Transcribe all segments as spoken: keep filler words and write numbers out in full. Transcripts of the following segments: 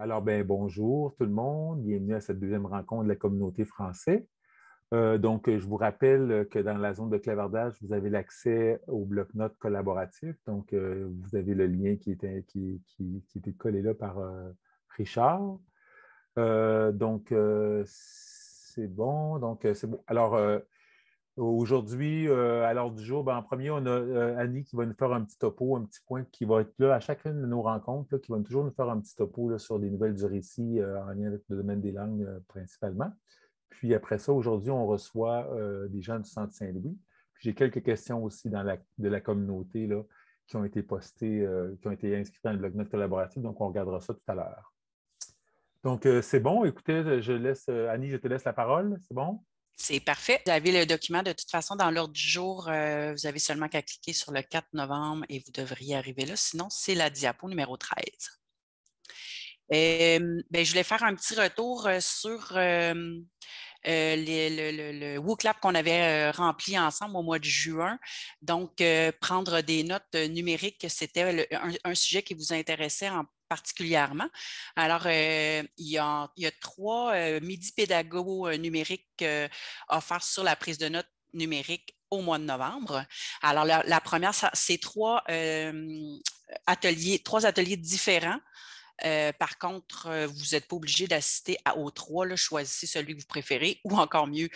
Alors, ben, bonjour tout le monde, bienvenue à cette deuxième rencontre de la communauté française. Euh, donc, je vous rappelle que dans la zone de clavardage, vous avez l'accès au bloc-notes collaboratif. Donc, euh, vous avez le lien qui était, qui, qui, qui était collé là par euh, Richard. Euh, donc, euh, c'est bon. Donc, c'est bon. Alors, euh, aujourd'hui, euh, à l'ordre du jour, ben, en premier, on a euh, Annie qui va nous faire un petit topo, un petit point qui va être là à chacune de nos rencontres, là, qui va toujours nous faire un petit topo là, sur les nouvelles du récit euh, en lien avec le domaine des langues euh, principalement. Puis après ça, aujourd'hui, on reçoit euh, des gens du Centre Saint-Louis. Puis j'ai quelques questions aussi dans la, de la communauté là, qui ont été postées, euh, qui ont été inscrites dans le bloc-notes collaboratif. Donc, on regardera ça tout à l'heure. Donc, euh, c'est bon. Écoutez, je laisse, euh, Annie, je te laisse la parole. C'est bon? C'est parfait. Vous avez le document de toute façon dans l'ordre du jour. Euh, vous avez seulement qu'à cliquer sur le quatre novembre et vous devriez arriver là. Sinon, c'est la diapo numéro treize. Euh, ben, je voulais faire un petit retour sur euh, euh, les, le, le, le WooClap qu'on avait euh, rempli ensemble au mois de juin. Donc, euh, prendre des notes numériques, c'était un, un sujet qui vous intéressait en particulièrement. Alors, euh, il, y a, il y a trois euh, midi pédago numériques euh, offerts sur la prise de notes numérique au mois de novembre. Alors, la, la première, c'est trois euh, ateliers, trois ateliers différents. Euh, par contre, euh, vous n'êtes pas obligé d'assister aux trois. Là, choisissez celui que vous préférez ou encore mieux,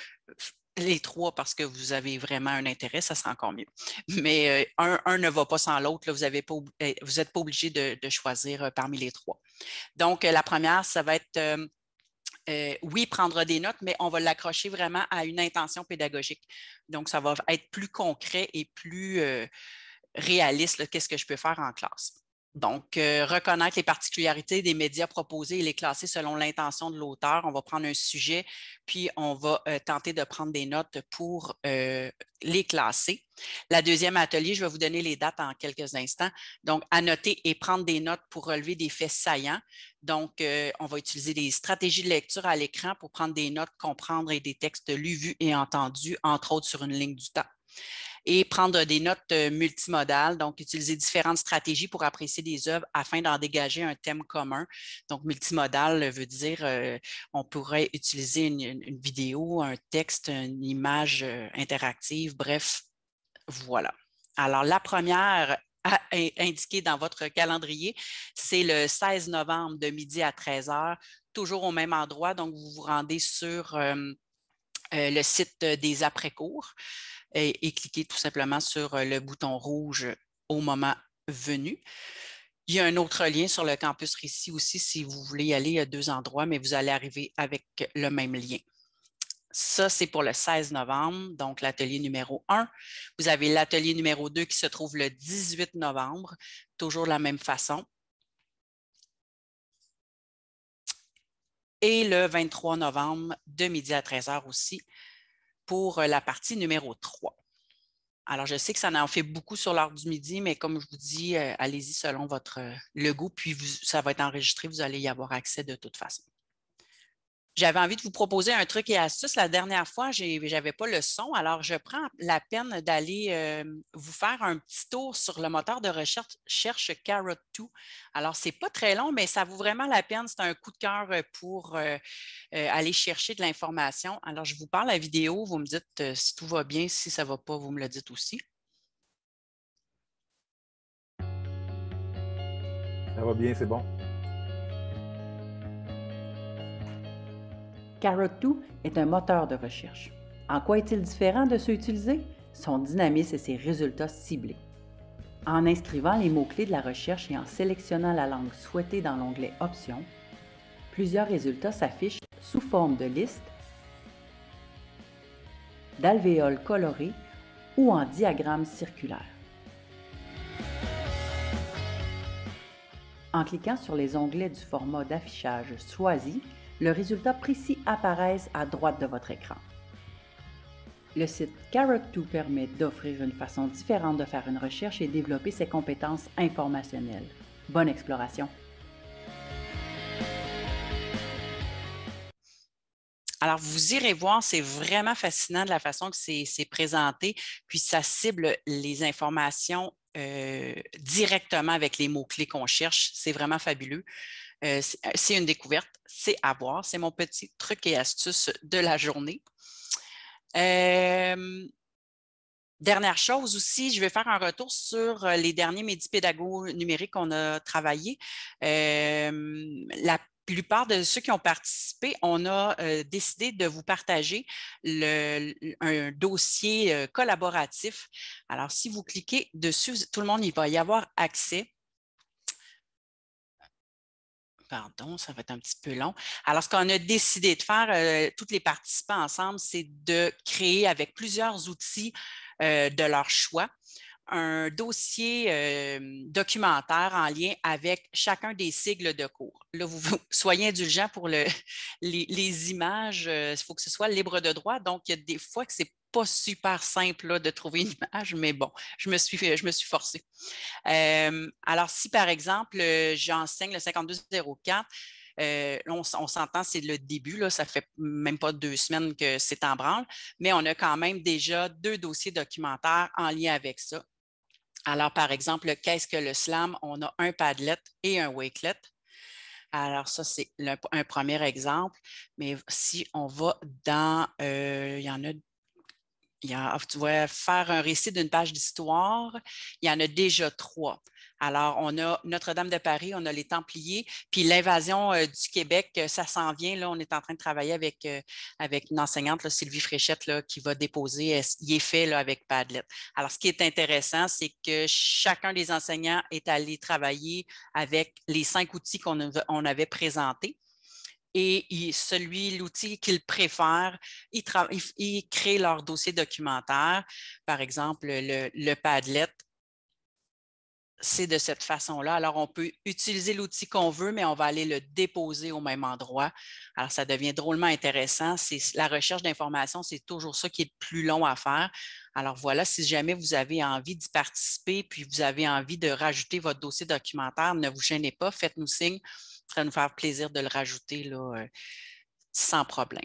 les trois parce que vous avez vraiment un intérêt, ça sera encore mieux. Mais euh, un, un ne va pas sans l'autre. Vous n'êtes pas obligé de, de choisir euh, parmi les trois. Donc, euh, la première, ça va être euh, euh, oui, prendre des notes, mais on va l'accrocher vraiment à une intention pédagogique. Donc, ça va être plus concret et plus euh, réaliste. Qu'est-ce que je peux faire en classe? Donc, euh, reconnaître les particularités des médias proposés et les classer selon l'intention de l'auteur. On va prendre un sujet, puis on va euh, tenter de prendre des notes pour euh, les classer. La deuxième atelier, je vais vous donner les dates en quelques instants. Donc, annoter et prendre des notes pour relever des faits saillants. Donc, euh, on va utiliser des stratégies de lecture à l'écran pour prendre des notes, comprendre des textes lus, vus et entendus, entre autres sur une ligne du temps. Et prendre des notes multimodales, donc utiliser différentes stratégies pour apprécier des œuvres afin d'en dégager un thème commun. Donc, multimodal veut dire euh, on pourrait utiliser une, une vidéo, un texte, une image euh, interactive, bref, voilà. Alors, la première à indiquée dans votre calendrier, c'est le seize novembre de midi à treize heures, toujours au même endroit. Donc, vous vous rendez sur euh, euh, le site des après-cours. Et, et cliquez tout simplement sur le bouton rouge au moment venu. Il y a un autre lien sur le campus Récit aussi si vous voulez y aller. Il y a deux endroits, mais vous allez arriver avec le même lien. Ça, c'est pour le seize novembre, donc l'atelier numéro un. Vous avez l'atelier numéro deux qui se trouve le dix-huit novembre, toujours de la même façon. Et le vingt-trois novembre, de midi à treize heures aussi, pour la partie numéro trois. Alors, je sais que ça en fait beaucoup sur l'heure du midi, mais comme je vous dis, euh, allez-y selon votre euh, le goût, puis vous, ça va être enregistré, vous allez y avoir accès de toute façon. J'avais envie de vous proposer un truc et astuce. La dernière fois, je n'avais pas le son, alors je prends la peine d'aller euh, vous faire un petit tour sur le moteur de recherche, recherche Carrot deux. Alors, ce n'est pas très long, mais ça vaut vraiment la peine. C'est un coup de cœur pour euh, euh, aller chercher de l'information. Alors, je vous parle la vidéo, vous me dites euh, si tout va bien, si ça ne va pas, vous me le dites aussi. Ça va bien, c'est bon. Carrot deux est un moteur de recherche. En quoi est-il différent de ceux utilisés? Son dynamisme et ses résultats ciblés. En inscrivant les mots-clés de la recherche et en sélectionnant la langue souhaitée dans l'onglet Options, plusieurs résultats s'affichent sous forme de liste, d'alvéoles colorés ou en diagramme circulaire. En cliquant sur les onglets du format d'affichage choisi, le résultat précis apparaît à droite de votre écran. Le site Carrot deux permet d'offrir une façon différente de faire une recherche et développer ses compétences informationnelles. Bonne exploration! Alors, vous irez voir, c'est vraiment fascinant de la façon que c'est présenté, puis ça cible les informations euh, directement avec les mots-clés qu'on cherche. C'est vraiment fabuleux. Euh, c'est une découverte, c'est à voir. C'est mon petit truc et astuce de la journée. Euh, Dernière chose aussi, je vais faire un retour sur les derniers médipédagos numériques qu'on a travaillés. Euh, la plupart de ceux qui ont participé, on a euh, décidé de vous partager le, un dossier euh, collaboratif. Alors, si vous cliquez dessus, tout le monde y va y avoir accès. Pardon, ça va être un petit peu long. Alors, ce qu'on a décidé de faire, euh, tous les participants ensemble, c'est de créer avec plusieurs outils euh, de leur choix un dossier euh, documentaire en lien avec chacun des sigles de cours. Là, vous, vous soyez indulgents pour le, les, les images. Il euh, faut que ce soit libre de droit. Donc, il y a des fois que c'est pas super simple là, de trouver une image, mais bon, je me suis, je me suis forcée. Euh, alors, si par exemple, j'enseigne le cinquante-deux zéro quatre, Euh, on, on s'entend, c'est le début, là, ça fait même pas deux semaines que c'est en branle, mais on a quand même déjà deux dossiers documentaires en lien avec ça. Alors, par exemple, qu'est-ce que le slam? On a un Padlet et un Wakelet. Alors, ça, c'est le, un premier exemple. Mais si on va dans, euh, il y en a Il y a, tu vas faire un récit d'une page d'histoire. Il y en a déjà trois. Alors, on a Notre-Dame de Paris, on a les Templiers, puis l'invasion euh, du Québec, ça s'en vient. Là, on est en train de travailler avec, euh, avec une enseignante, là, Sylvie Fréchette, là, qui va déposer. Il est fait là, avec Padlet. Alors, ce qui est intéressant, c'est que chacun des enseignants est allé travailler avec les cinq outils qu'on on avait présentés. Et il, celui, l'outil qu'ils préfèrent, ils, ils, ils créent leur dossier documentaire. Par exemple, le, le Padlet, c'est de cette façon-là. Alors, on peut utiliser l'outil qu'on veut, mais on va aller le déposer au même endroit. Alors, ça devient drôlement intéressant. C'est, la recherche d'informations, c'est toujours ça qui est le plus long à faire. Alors, voilà, si jamais vous avez envie d'y participer, puis vous avez envie de rajouter votre dossier documentaire, ne vous gênez pas, faites-nous signe. Ça va nous faire plaisir de le rajouter là, euh, sans problème.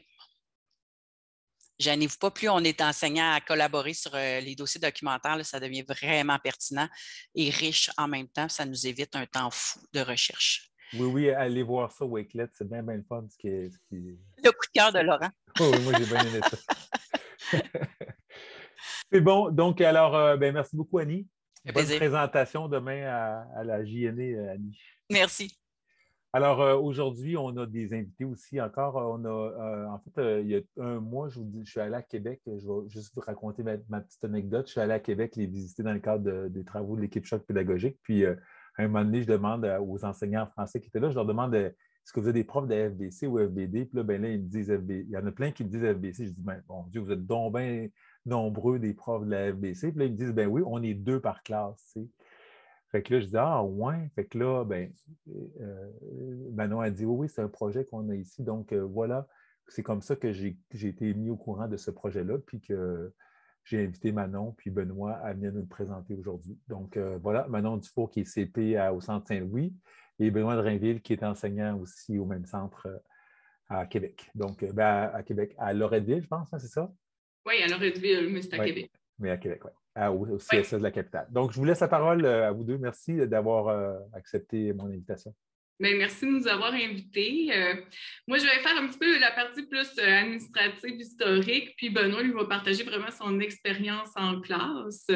Gênez-vous pas, plus on est enseignant à collaborer sur euh, les dossiers documentaires, là, ça devient vraiment pertinent et riche en même temps. Ça nous évite un temps fou de recherche. Oui, oui, allez voir ça, Wakelet, c'est bien, bien le fun. Ce qui est, ce qui... Le coup de cœur de Laurent. Oh, oui, moi, j'ai bien aimé ça. C'est bon. Donc, alors, euh, ben, merci beaucoup, Annie. Bonne plaisir. Présentation demain à, à la J N E, Annie. Merci. Alors, euh, aujourd'hui, on a des invités aussi encore. On a, euh, en fait, euh, il y a un mois, je vous dis, je suis allé à Québec. Je vais juste vous raconter ma, ma petite anecdote. Je suis allé à Québec les visiter dans le cadre de, des travaux de l'équipe Choc pédagogique. Puis, euh, à un moment donné, je demande aux enseignants français qui étaient là, je leur demande est-ce que vous avez des profs de F B C ou F B D? Puis là, ben là, ils me disent F B D. Il y en a plein qui me disent F B C. Je dis, ben, bon Dieu, vous êtes donc bien nombreux des profs de la F B C. Puis là, ils me disent, ben oui, on est deux par classe, tu sais. Fait que là, je dis, ah, ouais. Fait que là, ben, euh, Manon a dit, oui, oui, c'est un projet qu'on a ici. Donc, euh, voilà, c'est comme ça que j'ai, j'ai été mis au courant de ce projet-là, puis que j'ai invité Manon puis Benoît à venir nous le présenter aujourd'hui. Donc, euh, voilà, Manon Dufour qui est C P à, au Centre Saint-Louis et Benoît de Rainville qui est enseignant aussi au même centre euh, à Québec. Donc, euh, ben, à, à Québec, à Loretteville, je pense, hein, c'est ça? Oui, à Loretteville, mais c'est à oui, Québec. Mais à Québec, oui. Au, au C S S oui. de la capitale. Donc, je vous laisse la parole à vous deux. Merci d'avoir euh, accepté mon invitation. Bien, merci de nous avoir invités. Euh, moi, je vais faire un petit peu la partie plus euh, administrative, historique, puis Benoît, lui, va partager vraiment son expérience en classe.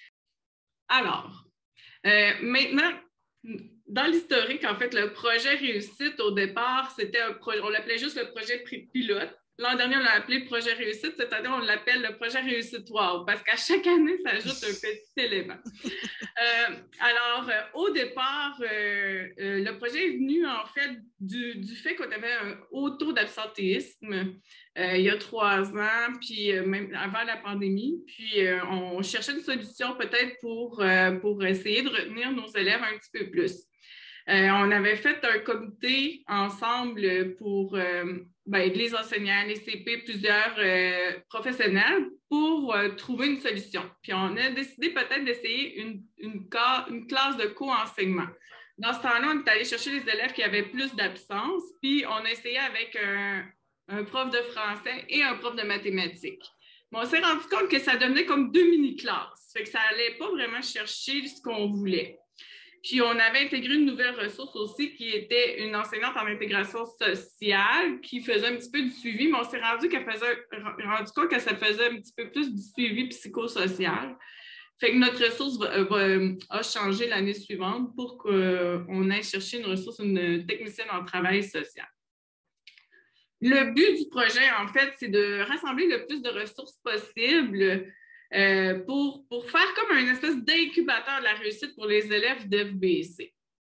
Alors, euh, maintenant, dans l'historique, en fait, le projet réussite, au départ, c'était un projet, on l'appelait juste le projet pilote. L'an dernier, on l'a appelé projet réussite. Cette année, on l'appelle le projet réussite wow, parce qu'à chaque année, ça ajoute un petit élément. Euh, alors, euh, au départ, euh, euh, le projet est venu, en fait, du, du fait qu'on avait un haut taux d'absentéisme euh, il y a trois ans, puis euh, même avant la pandémie. Puis, euh, on cherchait une solution peut-être pour, euh, pour essayer de retenir nos élèves un petit peu plus. Euh, on avait fait un comité ensemble pour euh, ben, les enseignants, les C P, plusieurs euh, professionnels pour euh, trouver une solution. Puis on a décidé peut-être d'essayer une, une, une classe de co-enseignement. Dans ce temps-là, on est allé chercher les élèves qui avaient plus d'absence, puis on a essayé avec un, un prof de français et un prof de mathématiques. Mais on s'est rendu compte que ça devenait comme deux mini-classes, fait que ça n'allait pas vraiment chercher ce qu'on voulait. Puis, on avait intégré une nouvelle ressource aussi qui était une enseignante en intégration sociale qui faisait un petit peu du suivi, mais on s'est rendu, qu'elle faisait, rendu compte que ça faisait un petit peu plus du suivi psychosocial. Fait que notre ressource va, va, a changé l'année suivante pour qu'on aille chercher une ressource, une technicienne en travail social. Le but du projet, en fait, c'est de rassembler le plus de ressources possible euh, pour, pour faire comme une espèce d'incubateur de la réussite pour les élèves d'F B C.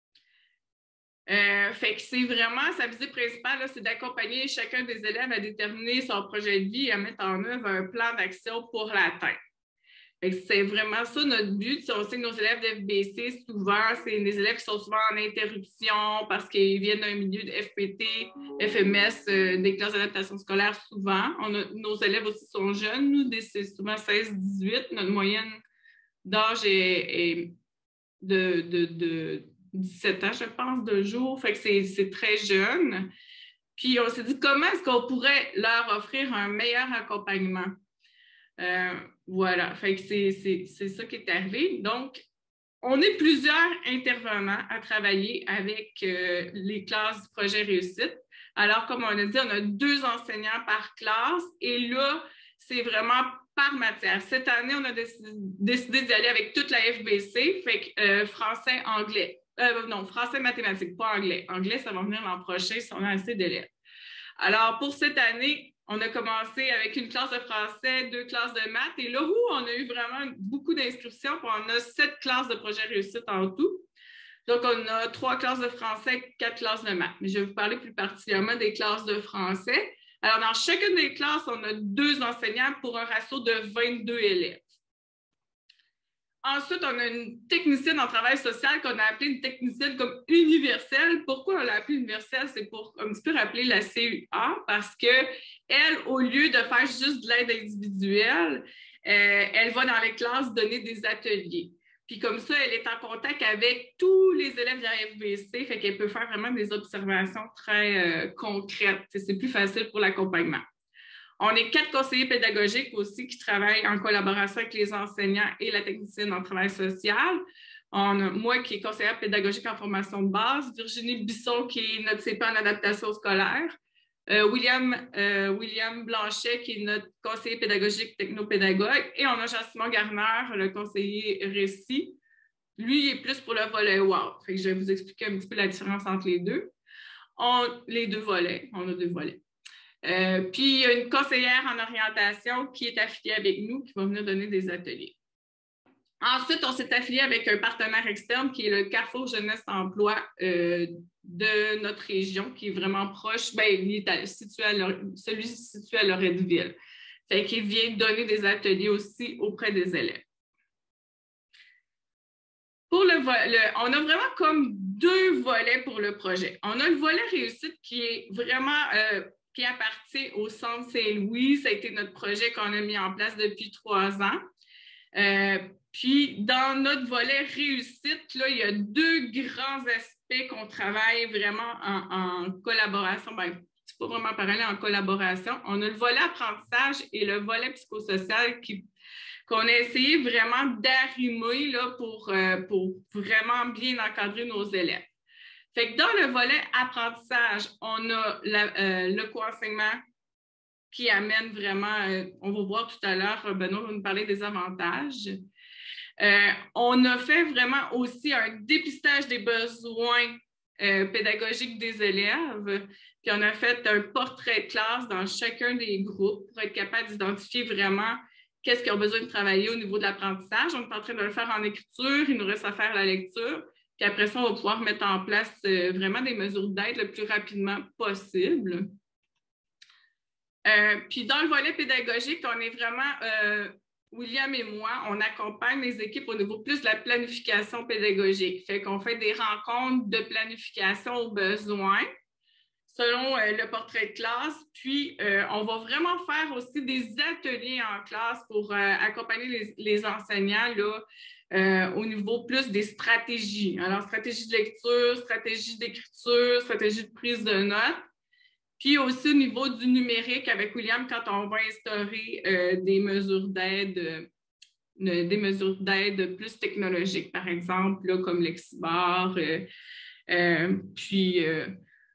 Euh, fait que c'est vraiment, sa visée principale, c'est d'accompagner chacun des élèves à déterminer son projet de vie et à mettre en œuvre un plan d'action pour l'atteindre. C'est vraiment ça notre but. Si on sait que nos élèves de F B C, souvent, c'est des élèves qui sont souvent en interruption parce qu'ils viennent d'un milieu de F P T, F M S, euh, des classes d'adaptation scolaire souvent. On a, nos élèves aussi sont jeunes. Nous, c'est souvent seize dix-huit. Notre moyenne d'âge est, est de, de, de dix-sept ans, je pense, de jour. Fait que c'est très jeune. Puis on s'est dit comment est-ce qu'on pourrait leur offrir un meilleur accompagnement. Euh, voilà, fait que c'est ça qui est arrivé. Donc, on est plusieurs intervenants à travailler avec euh, les classes du projet Réussite. Alors, comme on a dit, on a deux enseignants par classe et là, c'est vraiment par matière. Cette année, on a décidé, décidé d'y aller avec toute la F B C, fait que euh, français, anglais. Euh, non, français, mathématiques, pas anglais. Anglais, ça va venir l'an prochain si on a assez d'élèves. Alors, pour cette année, on a commencé avec une classe de français, deux classes de maths. Et là où on a eu vraiment beaucoup d'inscriptions, on a sept classes de projet réussite en tout. Donc, on a trois classes de français, quatre classes de maths. Mais je vais vous parler plus particulièrement des classes de français. Alors, dans chacune des classes, on a deux enseignants pour un ratio de vingt-deux élèves. Ensuite, on a une technicienne en travail social qu'on a appelée une technicienne comme universelle. Pourquoi on l'a appelée universelle? C'est pour un petit peu rappeler la C U A parce qu'elle, au lieu de faire juste de l'aide individuelle, euh, elle va dans les classes donner des ateliers. Puis comme ça, elle est en contact avec tous les élèves de la F B C, fait qu'elle peut faire vraiment des observations très euh, concrètes. C'est plus facile pour l'accompagnement. On est quatre conseillers pédagogiques aussi qui travaillent en collaboration avec les enseignants et la technicienne en travail social. On a moi qui est conseillère pédagogique en formation de base, Virginie Bisson qui est notre C P en adaptation scolaire, euh, William, euh, William Blanchet qui est notre conseiller pédagogique technopédagogue et on a Jean-Simon Garner, le conseiller récit. Lui, il est plus pour le volet W O W. Fait que je vais vous expliquer un petit peu la différence entre les deux. On, les deux volets, on a deux volets. Euh, puis, il y a une conseillère en orientation qui est affiliée avec nous, qui va venir donner des ateliers. Ensuite, on s'est affilié avec un partenaire externe qui est le Carrefour Jeunesse Emploi euh, de notre région, qui est vraiment proche, bien, il est situé à, celui-ci situé à Loretteville. Fait qu'il vient donner des ateliers aussi auprès des élèves. Pour le, le, on a vraiment comme deux volets pour le projet. On a le volet réussite qui est vraiment... Euh, qui appartient au Centre Saint-Louis. Ça a été notre projet qu'on a mis en place depuis trois ans. Euh, puis, dans notre volet réussite, là, il y a deux grands aspects qu'on travaille vraiment en, en collaboration. Bien, c'est pas vraiment pareil, en collaboration. On a le volet apprentissage et le volet psychosocial qui, qu'on a essayé vraiment d'arrimer là, pour, euh, pour vraiment bien encadrer nos élèves. Fait que dans le volet apprentissage, on a la, euh, le co-enseignement qui amène vraiment, euh, on va voir tout à l'heure, Benoît va nous parler des avantages. Euh, on a fait vraiment aussi un dépistage des besoins euh, pédagogiques des élèves, puis on a fait un portrait de classe dans chacun des groupes pour être capable d'identifier vraiment qu'est-ce qu'ils ont besoin de travailler au niveau de l'apprentissage. On est en train de le faire en écriture, il nous reste à faire la lecture. Puis après ça, on va pouvoir mettre en place euh, vraiment des mesures d'aide le plus rapidement possible. Euh, puis dans le volet pédagogique, on est vraiment, euh, William et moi, on accompagne les équipes au niveau plus de la planification pédagogique. Fait qu'on fait des rencontres de planification aux besoins selon euh, le portrait de classe. Puis, euh, on va vraiment faire aussi des ateliers en classe pour euh, accompagner les, les enseignants là, Euh, au niveau plus des stratégies. Alors, stratégie de lecture, stratégie d'écriture, stratégie de prise de notes. Puis aussi au niveau du numérique avec William, quand on va instaurer euh, des mesures d'aide euh, des mesures d'aide plus technologiques, par exemple, là, comme Lexibar. Euh, euh, puis, euh,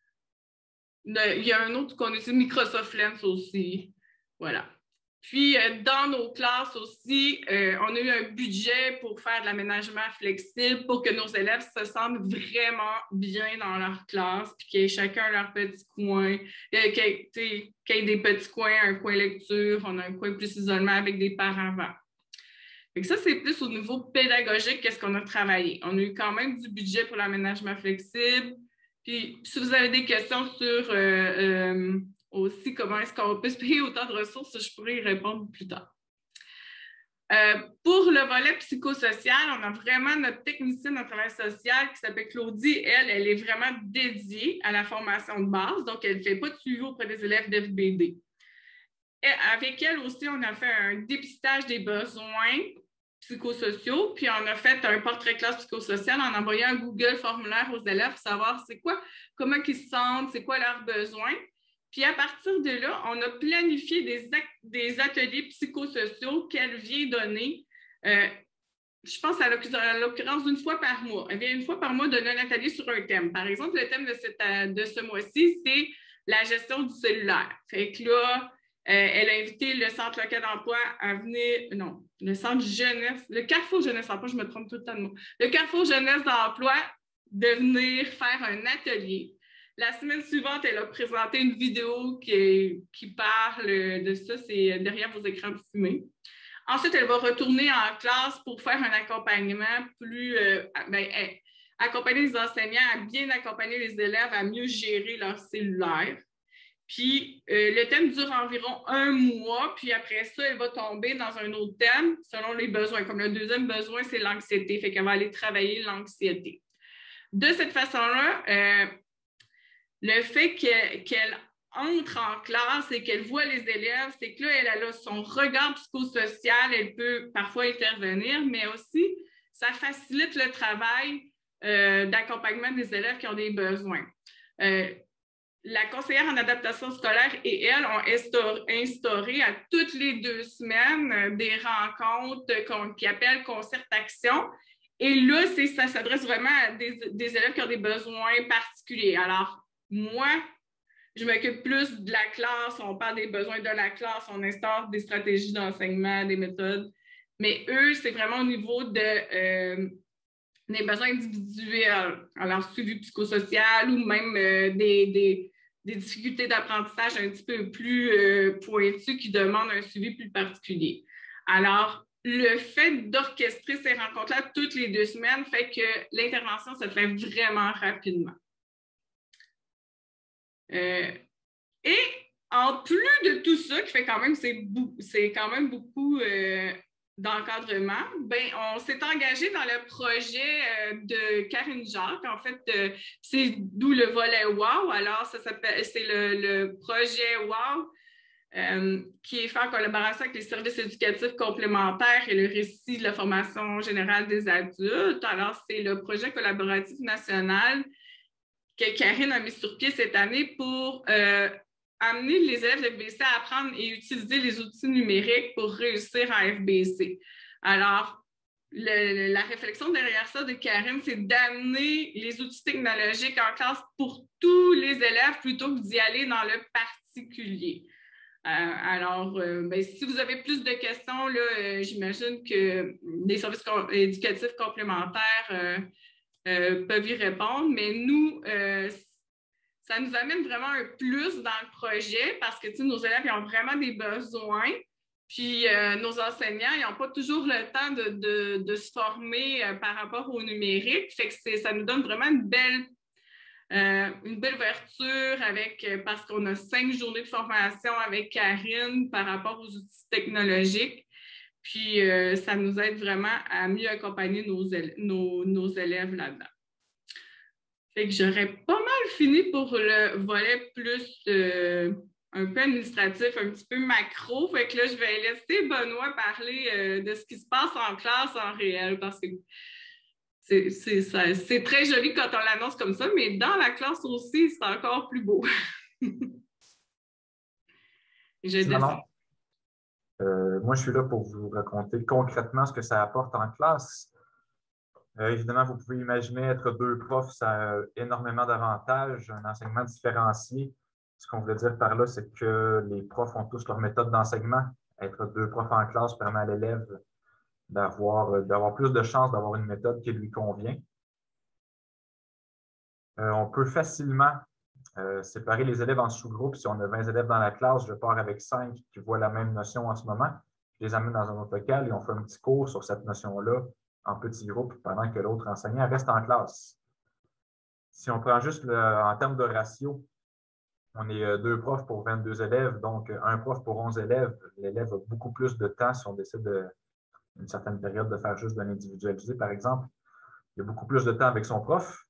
il y a un autre qu'on utilise, Microsoft Lens aussi. Voilà. Puis, euh, dans nos classes aussi, euh, on a eu un budget pour faire de l'aménagement flexible pour que nos élèves se sentent vraiment bien dans leur classe, puis qu'ils aient chacun leur petit coin, euh, qu'il y, qu'il y ait des petits coins, un coin lecture, on a un coin plus isolement avec des paravents. Fait que ça, c'est plus au niveau pédagogique qu'est-ce qu'on a travaillé. On a eu quand même du budget pour l'aménagement flexible. Puis, si vous avez des questions sur... Euh, euh, aussi, comment est-ce qu'on peut se payer autant de ressources, je pourrais y répondre plus tard. Euh, pour le volet psychosocial, on a vraiment notre technicienne en travail social qui s'appelle Claudie. Elle, elle est vraiment dédiée à la formation de base, donc elle ne fait pas de suivi auprès des élèves d'F B D. Et avec elle aussi, on a fait un dépistage des besoins psychosociaux, puis on a fait un portrait classe psychosocial en envoyant un Google formulaire aux élèves pour savoir c'est quoi, comment ils se sentent, c'est quoi leurs besoins. Puis à partir de là, on a planifié des, des ateliers psychosociaux qu'elle vient donner, euh, je pense à l'occurrence d'une fois par mois. Elle vient une fois par mois donner un atelier sur un thème. Par exemple, le thème de, cette, de ce mois-ci, c'est la gestion du cellulaire. Fait que là, euh, elle a invité le Centre local d'emploi à venir, non, le Centre jeunesse, le Carrefour jeunesse d'emploi, je me trompe tout le temps de mot, le Carrefour jeunesse d'emploi de venir faire un atelier. La semaine suivante, elle a présenté une vidéo qui, qui parle de ça, c'est derrière vos écrans fumés. Ensuite, elle va retourner en classe pour faire un accompagnement plus, euh, ben, accompagner les enseignants à bien accompagner les élèves à mieux gérer leur cellulaire. Puis, euh, le thème dure environ un mois, puis après ça, elle va tomber dans un autre thème selon les besoins. Comme le deuxième besoin, c'est l'anxiété, fait qu'elle va aller travailler l'anxiété. De cette façon-là, euh, le fait qu'elle, qu'elle entre en classe et qu'elle voit les élèves, c'est que là, elle, elle a son regard psychosocial, elle peut parfois intervenir, mais aussi, ça facilite le travail euh, d'accompagnement des élèves qui ont des besoins. Euh, la conseillère en adaptation scolaire et elle ont instauré à toutes les deux semaines des rencontres qu'on, qui appellent concert-action. Et là, c'est, ça s'adresse vraiment à des, des élèves qui ont des besoins particuliers. Alors, moi, je m'occupe plus de la classe, on parle des besoins de la classe, on instaure des stratégies d'enseignement, des méthodes. Mais eux, c'est vraiment au niveau de, euh, des besoins individuels, alors suivi psychosocial ou même euh, des, des, des difficultés d'apprentissage un petit peu plus euh, pointues qui demandent un suivi plus particulier. Alors, le fait d'orchestrer ces rencontres-là toutes les deux semaines fait que l'intervention se fait vraiment rapidement. Euh, et en plus de tout ça, qui fait quand même, c'est, c'est quand même beaucoup euh, d'encadrement, ben, on s'est engagé dans le projet euh, de Karine Jacques. En fait, euh, c'est d'où le volet WOW. Alors, ça s'appelle, c'est le, le projet WOW euh, qui est fait en collaboration avec les services éducatifs complémentaires et le récit de la formation générale des adultes. Alors, c'est le projet collaboratif national que Karine a mis sur pied cette année pour euh, amener les élèves de F B C à apprendre et utiliser les outils numériques pour réussir en F B C. Alors, le, la réflexion derrière ça de Karine, c'est d'amener les outils technologiques en classe pour tous les élèves plutôt que d'y aller dans le particulier. Euh, alors, euh, ben, si vous avez plus de questions, là, euh, j'imagine que les services com- éducatifs complémentaires euh, Euh, peuvent y répondre, mais nous, euh, ça nous amène vraiment un plus dans le projet parce que nos élèves ils ont vraiment des besoins, puis euh, nos enseignants, ils n'ont pas toujours le temps de, de, de se former euh, par rapport au numérique, fait que c'est, ça nous donne vraiment une belle, euh, une belle ouverture avec, euh, parce qu'on a cinq journées de formation avec Karine par rapport aux outils technologiques. Puis, euh, ça nous aide vraiment à mieux accompagner nos, élèves, nos, nos élèves là-dedans. Fait que j'aurais pas mal fini pour le volet plus euh, un peu administratif, un petit peu macro. Fait que là, je vais laisser Benoît parler euh, de ce qui se passe en classe en réel parce que c'est, c'est, ça, c'est très joli quand on l'annonce comme ça, mais dans la classe aussi, c'est encore plus beau. Je Maman. Euh, moi, je suis là pour vous raconter concrètement ce que ça apporte en classe. Euh, évidemment, vous pouvez imaginer être deux profs, ça a énormément d'avantages, un enseignement différencié. Ce qu'on veut dire par là, c'est que les profs ont tous leur méthode d'enseignement. Être deux profs en classe permet à l'élève d'avoir, d'avoir plus de chances d'avoir une méthode qui lui convient. Euh, on peut facilement euh, séparer les élèves en sous-groupes. Si on a vingt élèves dans la classe, je pars avec cinq qui voient la même notion en ce moment. Je les amène dans un autre local et on fait un petit cours sur cette notion-là en petits groupes pendant que l'autre enseignant reste en classe. Si on prend juste le, en termes de ratio, on est deux profs pour vingt-deux élèves, donc un prof pour onze élèves. L'élève a beaucoup plus de temps si on décide de, une certaine période de faire juste de l'individualiser, par exemple. Il y a beaucoup plus de temps avec son prof.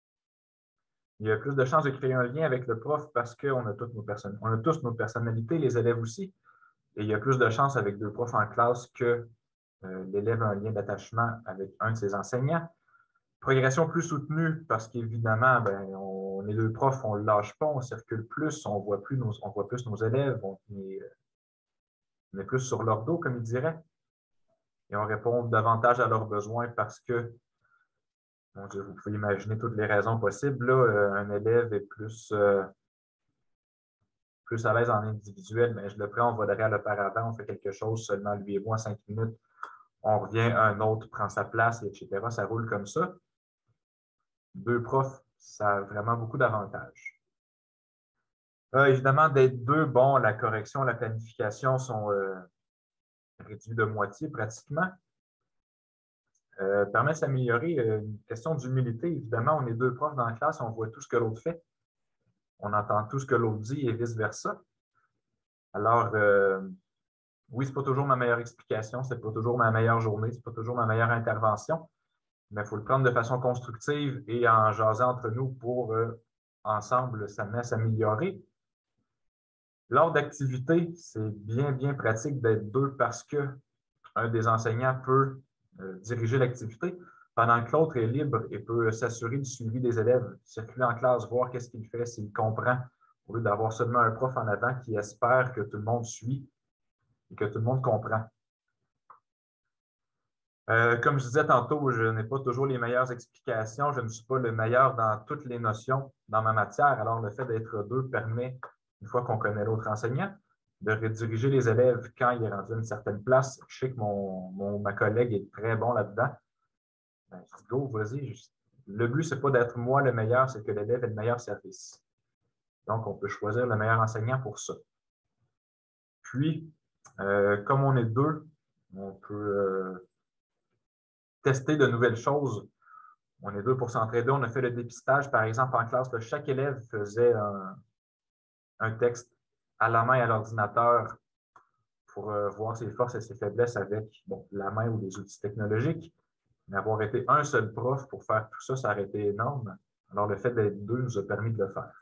Il y a plus de chances de créer un lien avec le prof parce qu'on a toutes nos personnes, on a tous nos personnalités, les élèves aussi. Et il y a plus de chances avec deux profs en classe que euh, l'élève a un lien d'attachement avec un de ses enseignants. Progression plus soutenue parce qu'évidemment, ben, on est deux profs, on ne lâche pas, on circule plus, on voit, plus nos, on voit plus nos élèves, on est, on est plus sur leur dos, comme ils diraient. Et on répond davantage à leurs besoins parce que, mon Dieu, vous pouvez imaginer toutes les raisons possibles. Là, euh, un élève est plus, euh, plus à l'aise en individuel, mais je le prends, on va derrière le paravent, on fait quelque chose, seulement lui et moi, cinq minutes, on revient, un autre prend sa place, et cetera. Ça roule comme ça. Deux profs, ça a vraiment beaucoup d'avantages. Euh, évidemment, d'être deux, bon, la correction, la planification sont euh, réduits de moitié pratiquement. Euh, permet de s'améliorer. Euh, une question d'humilité, évidemment, on est deux profs dans la classe, on voit tout ce que l'autre fait. On entend tout ce que l'autre dit et vice-versa. Alors, euh, oui, ce n'est pas toujours ma meilleure explication, ce n'est pas toujours ma meilleure journée, ce n'est pas toujours ma meilleure intervention, mais il faut le prendre de façon constructive et en jaser entre nous pour, euh, ensemble, s'amener à s'améliorer. Lors d'activités, c'est bien, bien pratique d'être deux parce qu'un des enseignants peut euh, diriger l'activité pendant que l'autre est libre et peut s'assurer du suivi des élèves, circuler en classe, voir qu'est-ce qu'il fait, s'il comprend, au lieu d'avoir seulement un prof en avant qui espère que tout le monde suit et que tout le monde comprend. Euh, comme je disais tantôt, je n'ai pas toujours les meilleures explications, je ne suis pas le meilleur dans toutes les notions dans ma matière, alors le fait d'être deux permet, une fois qu'on connaît l'autre enseignant, de rediriger les élèves quand il est rendu à une certaine place. Je sais que mon, mon, ma collègue est très bon là-dedans. Ben, je dis, go, vas-y. Le but, ce n'est pas d'être moi le meilleur, c'est que l'élève ait le meilleur service. Donc, on peut choisir le meilleur enseignant pour ça. Puis, euh, comme on est deux, on peut euh, tester de nouvelles choses. On est deux pour s'entraider. On a fait le dépistage, par exemple, en classe. Là, chaque élève faisait un, un texte à la main et à l'ordinateur pour euh, voir ses forces et ses faiblesses avec bon, la main ou les outils technologiques. Mais avoir été un seul prof pour faire tout ça, ça aurait été énorme. Alors, le fait d'être deux nous a permis de le faire.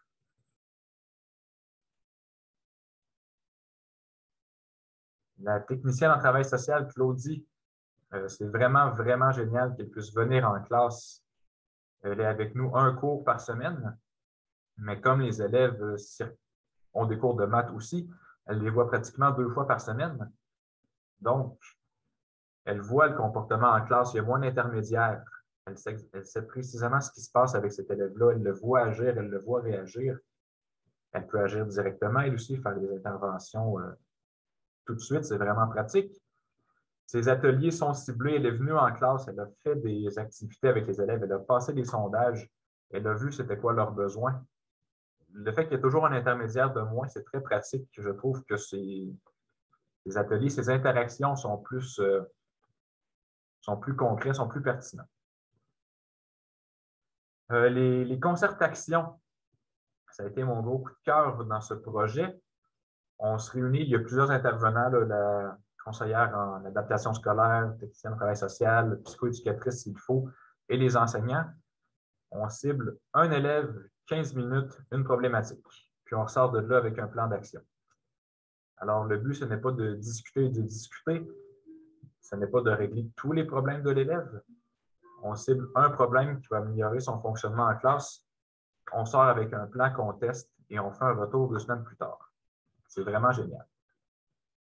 La technicienne en travail social, Claudie, euh, c'est vraiment, vraiment génial qu'elle puisse venir en classe. Elle est avec nous un cours par semaine, mais comme les élèves ont des cours de maths aussi, elle les voit pratiquement deux fois par semaine. Donc, elle voit le comportement en classe, il y a moins d'intermédiaires. Elle sait, elle sait précisément ce qui se passe avec cet élève-là. Elle le voit agir, elle le voit réagir. Elle peut agir directement, elle aussi, faire des interventions euh, tout de suite, c'est vraiment pratique. Ses ateliers sont ciblés. Elle est venue en classe, elle a fait des activités avec les élèves, elle a passé des sondages, elle a vu c'était quoi leurs besoins. Le fait qu'il y ait toujours un intermédiaire de moins, c'est très pratique. Je trouve que ces, ces ateliers, ces interactions sont plus, euh, sont plus concrets, sont plus pertinents. Euh, les, les concertations, ça a été mon gros coup de cœur dans ce projet. On se réunit, il y a plusieurs intervenants, là, la conseillère en adaptation scolaire, technicienne en travail social, psychoéducatrice s'il faut, et les enseignants. On cible un élève, quinze minutes, une problématique. Puis on ressort de là avec un plan d'action. Alors, le but, ce n'est pas de discuter et de discuter, ce n'est pas de régler tous les problèmes de l'élève. On cible un problème qui va améliorer son fonctionnement en classe. On sort avec un plan qu'on teste et on fait un retour deux semaines plus tard. C'est vraiment génial.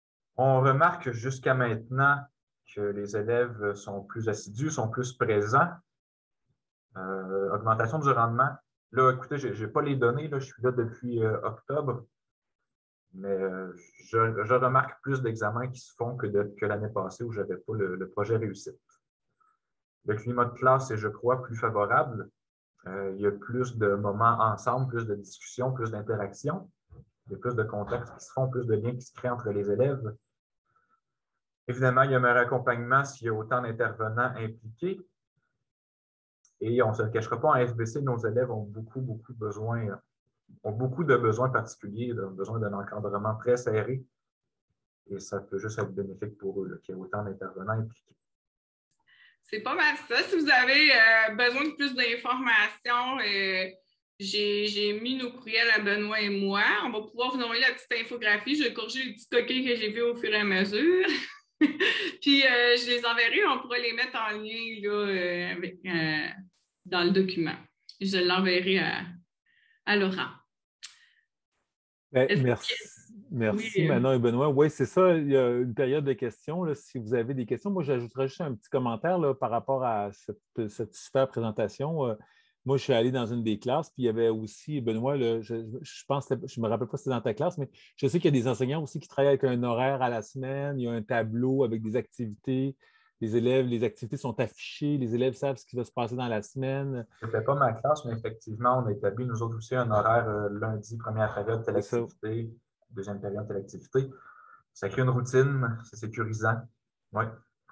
On remarque jusqu'à maintenant que les élèves sont plus assidus, sont plus présents. Euh, augmentation du rendement. Là, écoutez, je n'ai pas les données, là, je suis là depuis euh, octobre, mais euh, je, je remarque plus d'examens qui se font que, de, que l'année passée où je n'avais pas le, le projet réussite. Le climat de classe est, je crois, plus favorable. Euh, il y a plus de moments ensemble, plus de discussions, plus d'interactions. Il y a plus de contacts qui se font, plus de liens qui se créent entre les élèves. Évidemment, il y a un meilleur accompagnement s'il y a autant d'intervenants impliqués. Et on ne se le cachera pas, en F B C, nos élèves ont beaucoup, beaucoup besoin, ont beaucoup de besoins particuliers, ont besoin d'un encadrement très serré. Et ça peut juste être bénéfique pour eux, qu'il y ait autant d'intervenants impliqués. C'est pas mal ça. Si vous avez euh, besoin de plus d'informations, euh, j'ai mis nos courriels à Benoît et moi. On va pouvoir vous envoyer la petite infographie. Je vais corriger les petits coquilles que j'ai vus au fur et à mesure. Puis euh, je les enverrai. On pourra les mettre en lien là, euh, avec, euh, dans le document. Je l'enverrai à, à Laurent. Ben, merci. Merci, oui, Manon et Benoît. Oui, c'est ça, il y a une période de questions. Là, si vous avez des questions, moi, j'ajouterais juste un petit commentaire là, par rapport à cette, cette super présentation. Euh, moi, je suis allé dans une des classes, puis il y avait aussi, Benoît, là, je, je pense, je ne me rappelle pas si c'était dans ta classe, mais je sais qu'il y a des enseignants aussi qui travaillent avec un horaire à la semaine. Il y a un tableau avec des activités. Les élèves, les activités sont affichées, les élèves savent ce qui va se passer dans la semaine. Ce n'était pas ma classe, mais effectivement, on a établi, nous autres aussi, un horaire euh, lundi, première période, telle activité, deuxième période, telle activité. Ça crée une routine, c'est sécurisant. Oui.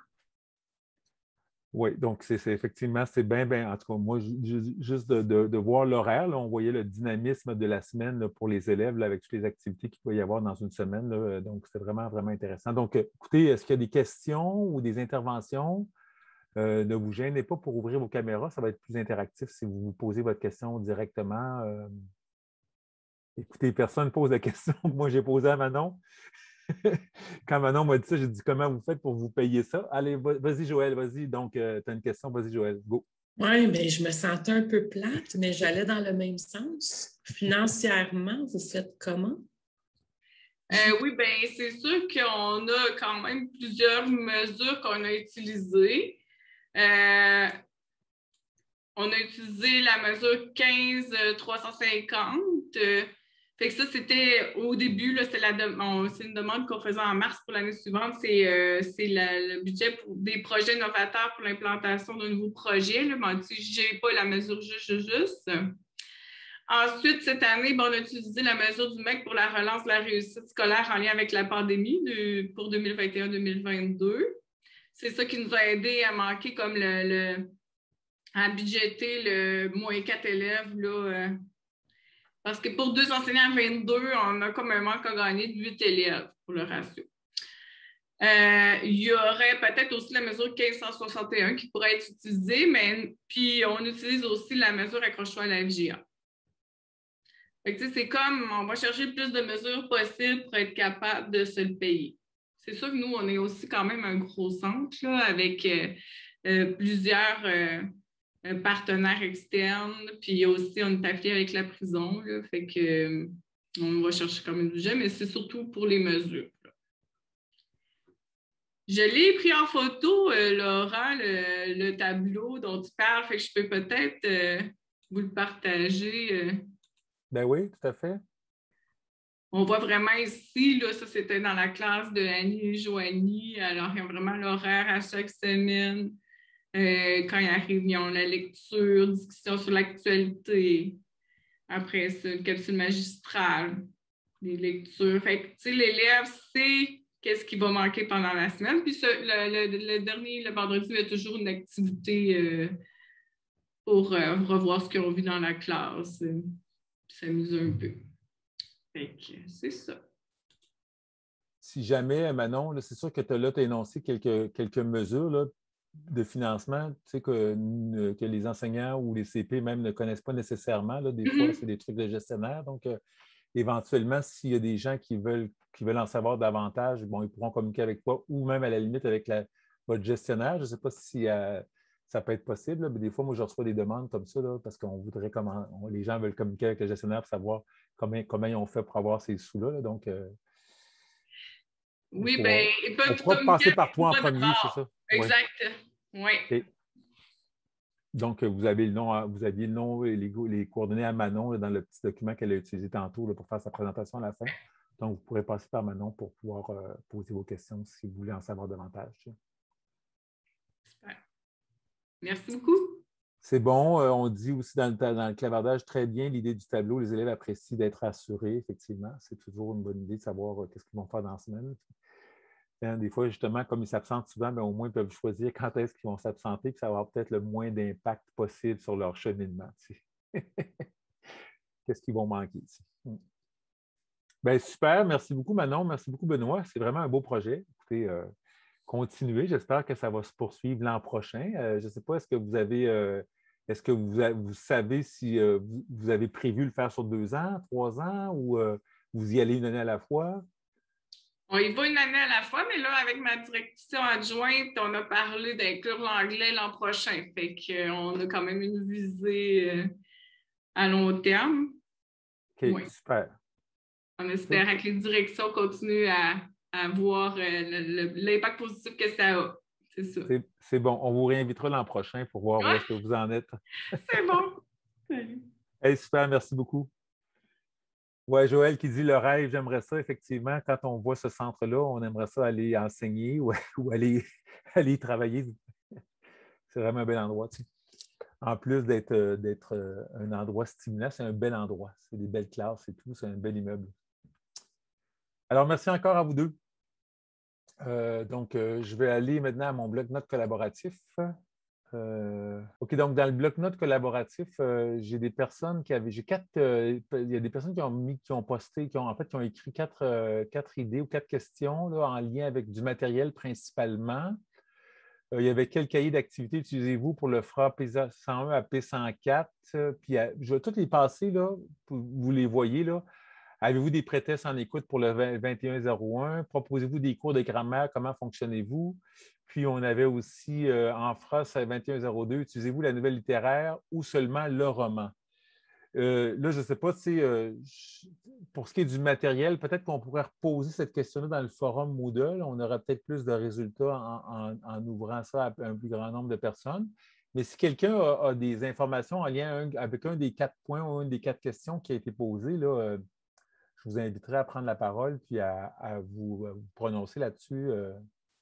Oui, donc c'est effectivement, c'est bien, bien, en tout cas, moi, juste de, de, de voir l'horaire, on voyait le dynamisme de la semaine là, pour les élèves là, avec toutes les activités qu'il peut y avoir dans une semaine. Là, donc, c'est vraiment, vraiment intéressant. Donc, écoutez, est-ce qu'il y a des questions ou des interventions? Euh, ne vous gênez pas pour ouvrir vos caméras, ça va être plus interactif si vous vous posez votre question directement. Euh... Écoutez, personne ne pose la question que moi j'ai posée à Manon. Quand Manon m'a dit ça, j'ai dit comment vous faites pour vous payer ça? Allez, vas-y, Joël, vas-y. Donc, euh, tu as une question, vas-y, Joël, go. Oui, bien, je me sentais un peu plate, mais j'allais dans le même sens. Financièrement, vous faites comment? Euh, oui, bien, c'est sûr qu'on a quand même plusieurs mesures qu'on a utilisées. Euh, on a utilisé la mesure quinze trois cent cinquante. Euh, fait que ça, c'était au début, c'est de, une demande qu'on faisait en mars pour l'année suivante. C'est euh, le budget pour des projets novateurs pour l'implantation d'un nouveau projet. Là. Bon, je n'ai pas la mesure juste, juste. Ensuite, cette année, bon, on a utilisé la mesure du M E C pour la relance de la réussite scolaire en lien avec la pandémie de, pour deux mille vingt et un deux mille vingt-deux. C'est ça qui nous a aidé à manquer comme le, le à budgéter le moins quatre élèves. Là, euh, parce que pour deux enseignants à vingt-deux, on a comme un manque à gagner de huit élèves pour le ratio. Euh, il y aurait peut-être aussi la mesure quinze cent soixante et un qui pourrait être utilisée, mais puis on utilise aussi la mesure accroche-toi à la F G A. C'est comme, on va chercher le plus de mesures possibles pour être capable de se le payer. C'est sûr que nous, on est aussi quand même un gros centre là, avec euh, euh, plusieurs euh, partenaires externes, puis aussi, on est affilié avec la prison, là, fait que euh, on va chercher quand même du budget, mais c'est surtout pour les mesures. Là. Je l'ai pris en photo, euh, Laurent, le, le tableau dont tu parles, fait que je peux peut-être euh, vous le partager. Euh. Ben oui, tout à fait. On voit vraiment ici, là, ça c'était dans la classe de Annie et Joanie. Alors, il y a vraiment l'horaire à chaque semaine. Euh, quand il y a réunion, la lecture, discussion sur l'actualité. Après ça, capsule magistrale, les lectures. Fait que, tu sais, l'élève sait qu'est-ce qui va manquer pendant la semaine. Puis ça, le, le, le dernier, le vendredi, il y a toujours une activité euh, pour euh, revoir ce qu'on vit dans la classe. Euh, s'amuser un peu. Fait que c'est ça. Si jamais, Manon, c'est sûr que tu as là, tu as énoncé quelques, quelques mesures là, de financement, tu sais, que, que les enseignants ou les C P même ne connaissent pas nécessairement. Là. Des mm-hmm. fois, c'est des trucs de gestionnaire. Donc, euh, éventuellement, s'il y a des gens qui veulent, qui veulent en savoir davantage, bon, ils pourront communiquer avec toi ou même à la limite avec la, votre gestionnaire. Je ne sais pas si euh, ça peut être possible, là, mais des fois, moi, je reçois des demandes comme ça là, parce qu'on voudrait comment on, les gens veulent communiquer avec le gestionnaire pour savoir comment, comment ils ont fait pour avoir ces sous-là. Là. Donc, euh, Oui, on bien, on pourra passer par toi en premier, c'est ça? Exact. Oui. Ouais. Donc, vous avez le nom, vous aviez le nom et les, les coordonnées à Manon là, dans le petit document qu'elle a utilisé tantôt là, pour faire sa présentation à la fin. Donc, vous pourrez passer par Manon pour pouvoir euh, poser vos questions si vous voulez en savoir davantage. Super. Merci beaucoup. C'est bon. Euh, on dit aussi dans le, dans le clavardage très bien l'idée du tableau. Les élèves apprécient d'être assurés, effectivement. C'est toujours une bonne idée de savoir euh, qu'est-ce qu'ils vont faire dans la semaine. Hein, des fois, justement, comme ils s'absentent souvent, bien, au moins, ils peuvent choisir quand est-ce qu'ils vont s'absenter, puis ça va avoir peut-être le moins d'impact possible sur leur cheminement. Qu'est-ce qu'ils vont manquer ici? Bien, super. Merci beaucoup, Manon. Merci beaucoup, Benoît. C'est vraiment un beau projet. Écoutez, euh, continuez. J'espère que ça va se poursuivre l'an prochain. Euh, je ne sais pas, est-ce que vous avez, euh, est-ce que vous, vous savez si euh, vous, vous avez prévu le faire sur deux ans, trois ans, ou euh, vous y allez une année à la fois? On y va une année à la fois, mais là, avec ma direction adjointe, on a parlé d'inclure l'anglais l'an prochain. Fait qu'on a quand même une visée euh, à long terme. OK, oui. Super. En espérant que les directions continuent à, à voir euh, l'impact positif que ça a. C'est ça. C'est bon. On vous réinvitera l'an prochain pour voir ouais. où est-ce que vous en êtes. C'est bon. Salut. Hey, super, merci beaucoup. Oui, Joël qui dit le rêve, j'aimerais ça, effectivement, quand on voit ce centre-là, on aimerait ça aller enseigner ou, ou aller, aller travailler. C'est vraiment un bel endroit. Tu sais. En plus d'être d'être un endroit stimulant, c'est un bel endroit. C'est des belles classes et tout, c'est un bel immeuble. Alors, merci encore à vous deux. Euh, donc, euh, je vais aller maintenant à mon bloc-notes collaboratif. Euh, OK, donc dans le bloc-notes collaboratif, euh, j'ai des personnes qui avaient, j'ai quatre, euh, il y a des personnes qui ont mis, qui ont posté, qui ont en fait qui ont écrit quatre, euh, quatre idées ou quatre questions là, en lien avec du matériel principalement. Euh, il y avait quel cahier d'activité utilisez-vous pour le F R A P cent un à P cent quatre? Puis à, je vais toutes les passer, là, vous les voyez là. Avez-vous des pré-tests en écoute pour le vingt et un zéro un? Proposez-vous des cours de grammaire? Comment fonctionnez-vous? Puis, on avait aussi euh, en F R A vingt et un zéro deux, utilisez-vous la nouvelle littéraire ou seulement le roman? Euh, là, je ne sais pas si, euh, pour ce qui est du matériel, peut-être qu'on pourrait reposer cette question-là dans le forum Moodle. On aura peut-être plus de résultats en, en, en ouvrant ça à un plus grand nombre de personnes. Mais si quelqu'un a, a des informations en lien avec un des quatre points ou une des quatre questions qui a été posée, là, euh, je vous inviterai à prendre la parole puis à, à, vous, à vous prononcer là-dessus. Euh...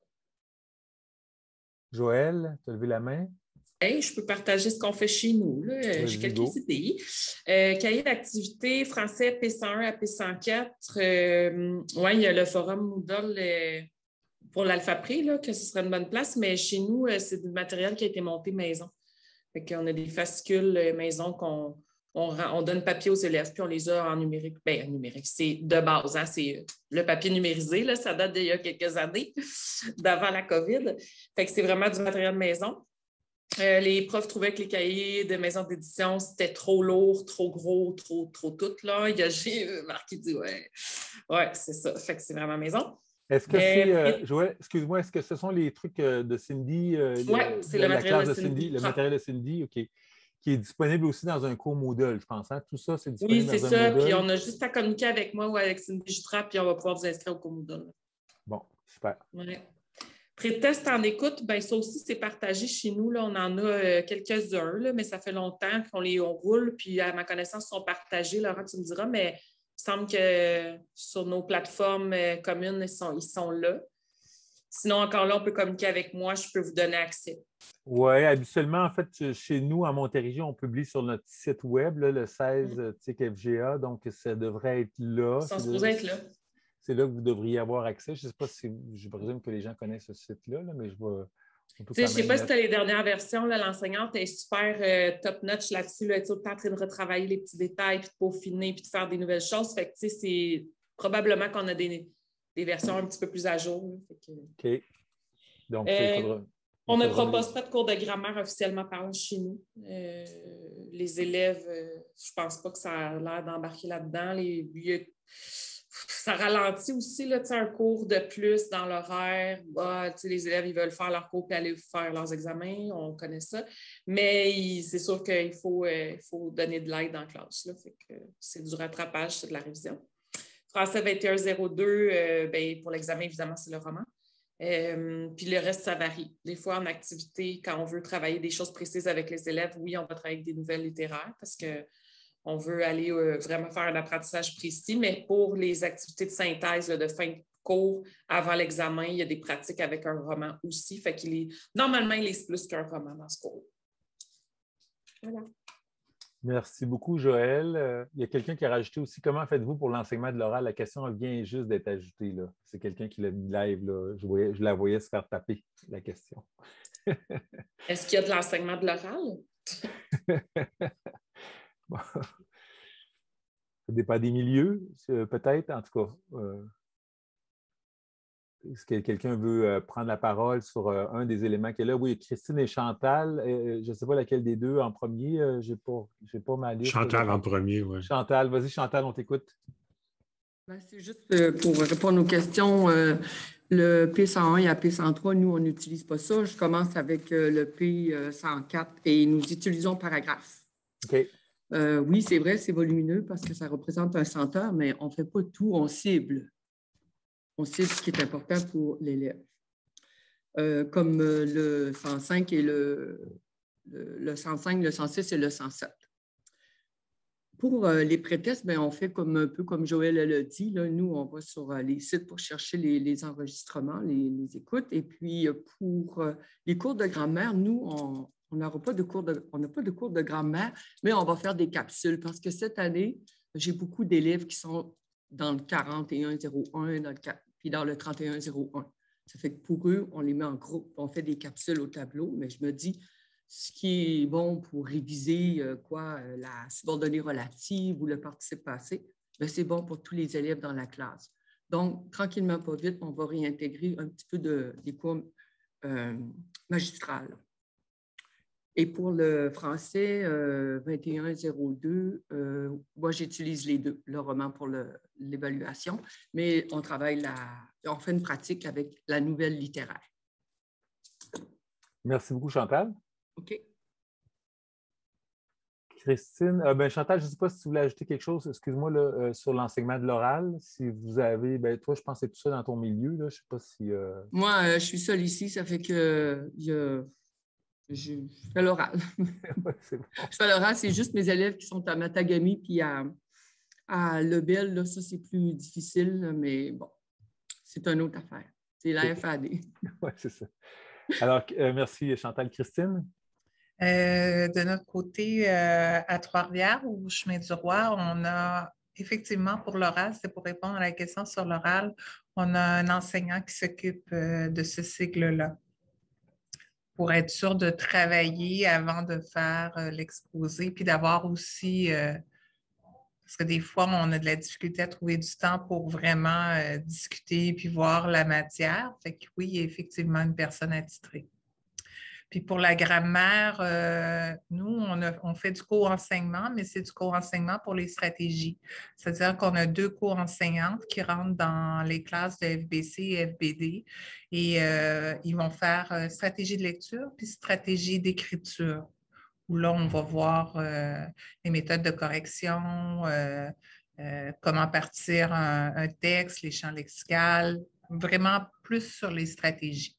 Joël, tu as levé la main? Hey, je peux partager ce qu'on fait chez nous. J'ai quelques go. idées. Euh, cahier d'activité français P cent un à P cent quatre. Euh, oui, il y a le forum Moodle euh, pour l'alphapré, que ce serait une bonne place, mais chez nous, euh, c'est du matériel qui a été monté maison. Fait qu'on a des fascicules euh, maison qu'on on, on donne papier aux élèves, puis on les a en numérique. Bien, en numérique, c'est de base. Hein, c'est le papier numérisé, là, ça date d'il y a quelques années, d'avant la COVID. Fait que c'est vraiment du matériel maison. Euh, les profs trouvaient que les cahiers de maison d'édition, c'était trop lourd, trop gros, trop, trop tout. Là. Il y a j'ai Marc qui dit ouais, ouais, c'est ça. Fait que c'est vraiment maison. Est-ce que euh, c'est, euh, Joël, excuse-moi, est-ce que ce sont les trucs de Cindy? Euh, oui, c'est le la matériel classe de Cindy. Cindy le matériel de Cindy, OK. Qui est disponible aussi dans un cours Moodle, je pense. Hein? Tout ça, c'est disponible oui, dans un ça. Moodle. Puis on a juste à communiquer avec moi ou avec Cindy Jutra, puis on va pouvoir vous inscrire au cours Moodle. Bon, super. Ouais. Pré-test en écoute, bien, ça aussi, c'est partagé chez nous. Là. On en a euh, quelques-uns, là, mais ça fait longtemps qu'on les on roule. Puis, à ma connaissance, ils sont partagés. Laurent, tu me diras, mais il semble que sur nos plateformes euh, communes, ils sont, ils sont là. Sinon, encore là, on peut communiquer avec moi. Je peux vous donner accès. Oui, habituellement, en fait, chez nous, à Montérégie, on publie sur notre site web, là, le seize mm. T I C F G A. Donc, ça devrait être là. Ils sont supposés être là. C'est là que vous devriez avoir accès. Je ne sais pas si, je présume que les gens connaissent ce site-là, là, mais je vais... Je ne sais pas mettre... si tu as les dernières versions. L'enseignante est super euh, top-notch là-dessus. Là, elle est tout le temps en train de retravailler les petits détails, puis de peaufiner, puis de faire des nouvelles choses. Fait que, tu sais, c'est probablement qu'on a des, des versions un petit peu plus à jour. Là. Fait que... OK. Donc, euh, il faudra... On ne propose pas de cours de grammaire officiellement parlant chez nous. Euh, les élèves, euh, je ne pense pas que ça a l'air d'embarquer là-dedans. Les... Ça ralentit aussi là, un cours de plus dans l'horaire. Ah, les élèves ils veulent faire leur cours et aller faire leurs examens, on connaît ça. Mais il, c'est sûr qu'il faut, euh, il faut donner de l'aide dans la classe. Là, fait que c'est du rattrapage, c'est de la révision. Français vingt et un zéro deux, euh, ben, pour l'examen, évidemment, c'est le roman. Euh, puis le reste, ça varie. Des fois, en activité, quand on veut travailler des choses précises avec les élèves, oui, on va travailler avec des nouvelles littéraires parce qu'on veut aller euh, vraiment faire un apprentissage précis, mais pour les activités de synthèse, là, de fin de cours, avant l'examen, il y a des pratiques avec un roman aussi. Fait qu'il est, normalement, il est plus qu'un roman dans ce cours. Voilà. Merci beaucoup, Joël. Euh, il y a quelqu'un qui a rajouté aussi, comment faites-vous pour l'enseignement de l'oral? La question vient juste d'être ajoutée, là. C'est quelqu'un qui l'a mis live, là. Je, voyais, je la voyais se faire taper, la question. Est-ce qu'il y a de l'enseignement de l'oral? Bon. Ça dépend des milieux, peut-être, en tout cas. Euh, Est-ce que quelqu'un veut euh, prendre la parole sur euh, un des éléments qui est là? Oui, Christine et Chantal. Euh, je ne sais pas laquelle des deux en premier. Euh, je n'ai pas, j'ai pas ma liste. Chantal en premier, oui. Chantal, vas-y, Chantal, on t'écoute. Ben, c'est juste euh, pour répondre aux questions. Euh, le P cent un et la P cent trois, nous, on n'utilise pas ça. Je commence avec euh, le P cent quatre et nous utilisons paragraphe. OK. Euh, oui, c'est vrai, c'est volumineux parce que ça représente un centeur, mais on ne fait pas tout, on cible. On cible ce qui est important pour l'élève. Euh, comme euh, le cent cinq et le, le, le cent cinq, le cent six et le cent sept. Pour euh, les prétests, bien, on fait comme, un peu comme Joël l'a dit. Là, nous, on va sur euh, les sites pour chercher les, les enregistrements, les, les écoutes. Et puis, euh, pour euh, les cours de grammaire, nous, on n'aura pas de cours de, on n'a pas de cours de grammaire, mais on va faire des capsules parce que cette année, j'ai beaucoup d'élèves qui sont dans le quarante et un zéro un, dans le, puis dans le trente et un zéro un. Ça fait que pour eux, on les met en groupe, on fait des capsules au tableau, mais je me dis, ce qui est bon pour réviser euh, quoi, euh, la subordonnée relative ou le participe passé, c'est bon pour tous les élèves dans la classe. Donc, tranquillement, pas vite, on va réintégrer un petit peu de, des cours euh, magistrales. Et pour le français euh, vingt et un zéro deux, euh, moi, j'utilise les deux, le roman pour l'évaluation, mais on travaille, la, on fait une pratique avec la nouvelle littéraire. Merci beaucoup, Chantal. OK. Christine, euh, ben, Chantal, je ne sais pas si tu voulais ajouter quelque chose, excuse-moi, là, euh, sur l'enseignement de l'oral. Si vous avez, ben, toi, je pense que c'est tout ça dans ton milieu. Là. Je ne sais pas si. Euh... Moi, euh, je suis seule ici, ça fait que euh, je, je fais l'oral. Ouais, c'est bon. Je fais l'oral, c'est juste mes élèves qui sont à Matagami puis à, à Lebel. Là, ça, c'est plus difficile, mais bon, c'est une autre affaire. C'est la F A D. Oui, c'est ça. Alors, euh, merci, Chantal. Christine? Euh, de notre côté, euh, à Trois-Rivières, au Chemin du Roi, on a effectivement pour l'oral, c'est pour répondre à la question sur l'oral, on a un enseignant qui s'occupe euh, de ce cycle-là pour être sûr de travailler avant de faire euh, l'exposé, puis d'avoir aussi, euh, parce que des fois, on a de la difficulté à trouver du temps pour vraiment euh, discuter puis voir la matière. Fait que oui, il y a effectivement une personne attitrée. Puis pour la grammaire, euh, nous, on, a, on fait du co-enseignement, mais c'est du co-enseignement pour les stratégies. C'est-à-dire qu'on a deux co-enseignantes qui rentrent dans les classes de F B C et F B D et euh, ils vont faire euh, stratégie de lecture puis stratégie d'écriture, où là, on va voir euh, les méthodes de correction, euh, euh, comment partir un, un texte, les champs lexicaux, vraiment plus sur les stratégies.